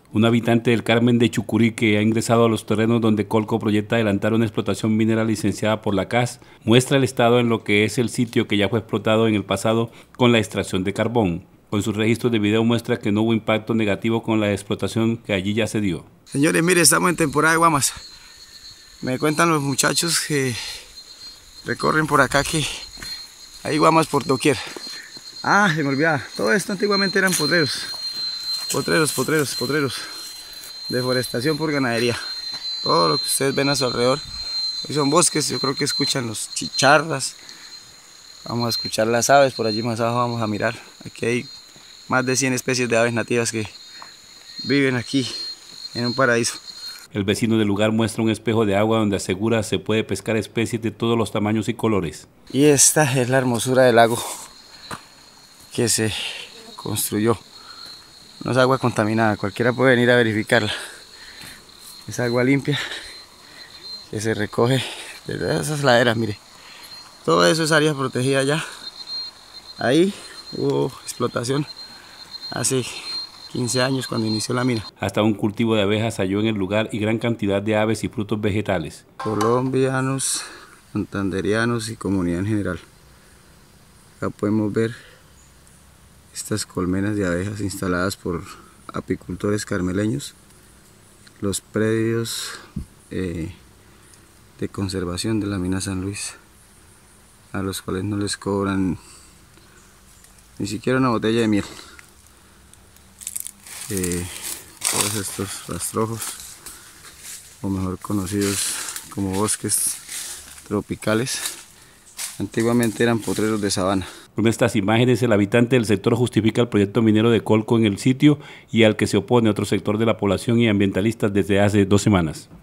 Un habitante del Carmen de Chucurí que ha ingresado a los terrenos donde Colco proyecta adelantar una explotación minera licenciada por la CAS, muestra el estado en lo que es el sitio que ya fue explotado en el pasado con la extracción de carbón. Con sus registros de video muestra que no hubo impacto negativo con la explotación que allí ya se dio. Señores, mire, estamos en temporada de guamas. Me cuentan los muchachos que recorren por acá que hay guamas por doquier. Ah, se me olvidaba. Todo esto antiguamente eran potreros. Potreros. Deforestación por ganadería. Todo lo que ustedes ven a su alrededor hoy son bosques. Yo creo que escuchan los chicharras. Vamos a escuchar las aves. Por allí más abajo vamos a mirar. Aquí hay más de 100 especies de aves nativas que viven aquí en un paraíso. El vecino del lugar muestra un espejo de agua donde asegura se puede pescar especies de todos los tamaños y colores. Y esta es la hermosura del lago que se construyó. No es agua contaminada, cualquiera puede venir a verificarla. Es agua limpia que se recoge de esas laderas, mire. Todo eso es área protegida ya. Ahí hubo explotación hace 15 años cuando inició la mina. Hasta un cultivo de abejas halló en el lugar y gran cantidad de aves y frutos vegetales. Colombianos, santanderianos y comunidad en general. Acá podemos ver estas colmenas de abejas instaladas por apicultores carmeleños. Los predios de conservación de la mina San Luis, a los cuales no les cobran ni siquiera una botella de miel. Todos estos rastrojos, o mejor conocidos como bosques tropicales, antiguamente eran potreros de sabana. Con estas imágenes, el habitante del sector justifica el proyecto minero de Colco en el sitio y al que se opone otro sector de la población y ambientalistas desde hace 2 semanas.